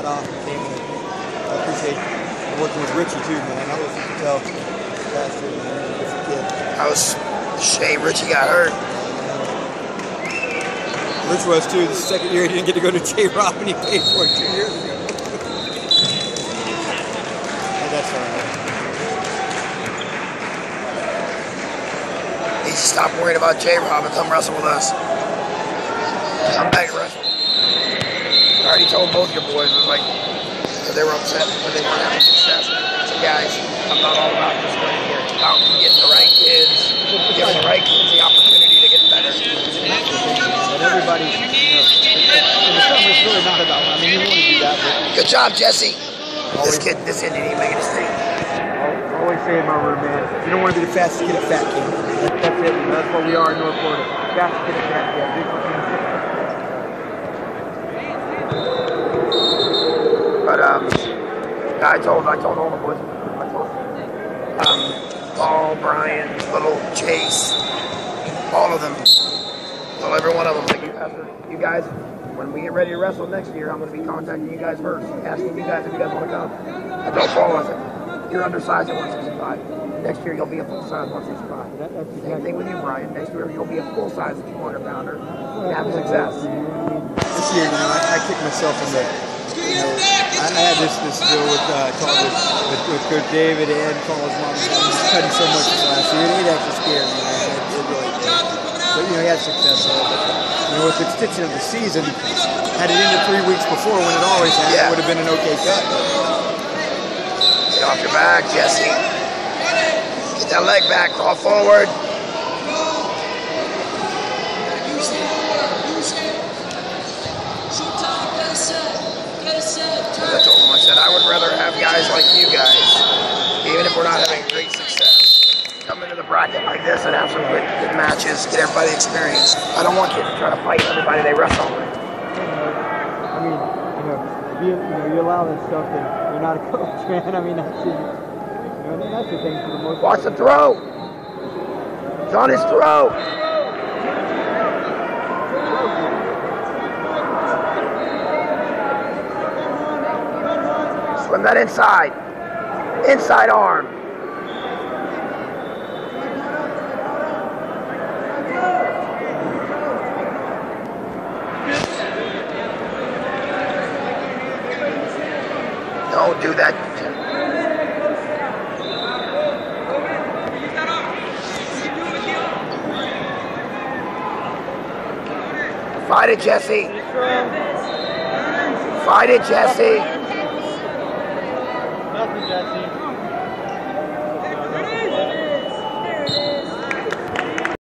got off and came in. I appreciate working with Richie too, man. I was, you can tell, faster than a different kid. That was a shame Richie got hurt. Rich was too. The second year he didn't get to go to J-Rob and he paid for it 2 years ago. But that's all right. He should stop worrying about J-Rob and come wrestle with us. Come back and wrestle. I already told both your boys, it was like, because they were upset when they weren't having success. I said, guys, I'm not all about this right here. It's about getting the right kids, giving the right kids the opportunity to get better. And everybody, you know, in the summer it's really not about, I mean, you want to do that, but... Good job, Jesse. This kid didn't even make a mistake. I always say in my room, man, you don't want to be the fastest kid at Fat Kid. That's it, you know, that's what we are in North Florida. Fastest kid at Fat Kid. But I told all the boys. I told Paul, Brian, Little, Chase, all of them. Well, every one of them. Like you guys, when we get ready to wrestle next year, I'm going to be contacting you guys first, asking you guys if you guys want to come. I told Paul, I said, you're undersized at 165. Next year you'll be a full size 165. Same thing with you, Brian. Next year you'll be a full size 200 pounder. And have success. This year, you know, I kicked myself in the. You know, I had this deal with Coach David and Paul's mom. I was cutting so much this last year. It actually scared me. It really did. But you know, he had success. You know, with the extension of the season, had it ended 3 weeks before when it always had, it would have been an okay cut. Get off your back, Jesse. Get that leg back. Crawl forward. I told him, I said, I would rather have guys like you guys, even if we're not having great success, come into the bracket like this and have some good matches, get everybody experience. I don't want kids to try to fight everybody they wrestle with. I mean, you allow that stuff and you're not a coach, man. I mean, that's the thing for the most part. Watch the throw. It's on his throw. Swim that inside. Inside arm. Don't do that. Fight it, Jesse. Fight it, Jesse.